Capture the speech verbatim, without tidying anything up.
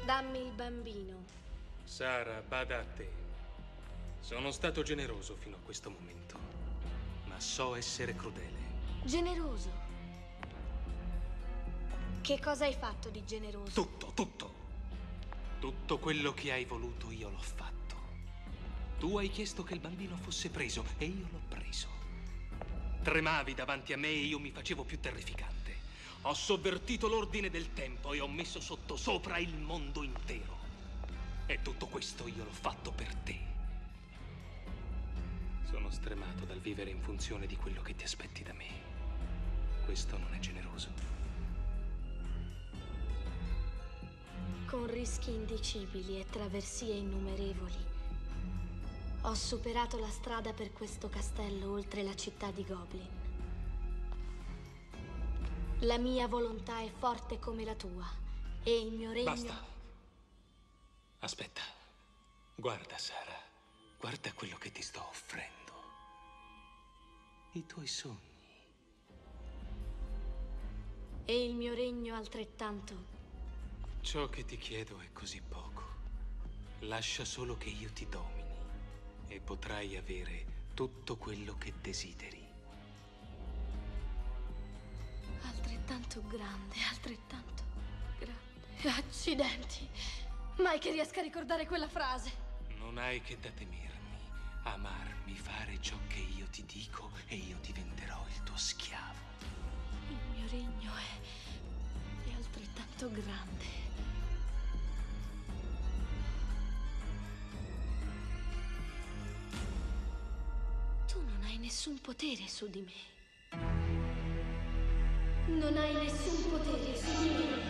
Dammi il bambino. Sara, bada a te. Sono stato generoso fino a questo momento, ma so essere crudele. Generoso? Che cosa hai fatto di generoso? Tutto, tutto. Tutto quello che hai voluto io l'ho fatto. Tu hai chiesto che il bambino fosse preso e io l'ho preso. Tremavi davanti a me e io mi facevo più terrificante. Ho sovvertito l'ordine del tempo e ho messo sotto sopra il mondo intero. E tutto questo io l'ho fatto per te. Sono stremato dal vivere in funzione di quello che ti aspetti da me. Questo non è generoso. Con rischi indicibili e traversie innumerevoli, ho superato la strada per questo castello oltre la città di Goblin. La mia volontà è forte come la tua e il mio regno... Basta. Aspetta. Guarda, Sara. Guarda quello che ti sto offrendo. I tuoi sogni. E il mio regno altrettanto. Ciò che ti chiedo è così poco. Lascia solo che io ti domini e potrai avere tutto quello che desideri. Altrettanto grande, altrettanto grande. Accidenti. Mai che riesca a ricordare quella frase. Non hai che da temermi. Amarmi, fare ciò che io ti dico e io diventerò il tuo schiavo. Il mio regno è, è altrettanto grande. Tu non hai nessun potere su di me. Non hai nessun potere su di me.